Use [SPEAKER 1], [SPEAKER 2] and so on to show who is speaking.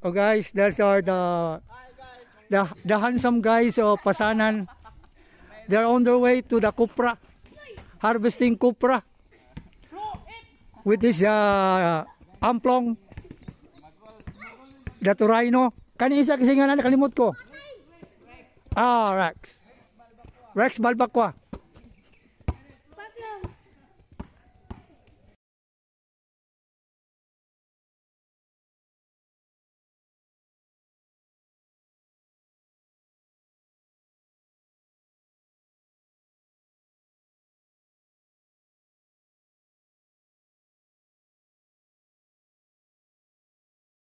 [SPEAKER 1] Oh guys, those are the handsome guys of Pasanan. They're on their way to the cupra, harvesting cupra with this amplong, the Torino. Kani isa kasi nga na nakalimot ko. Ah, Rex Balbaqua.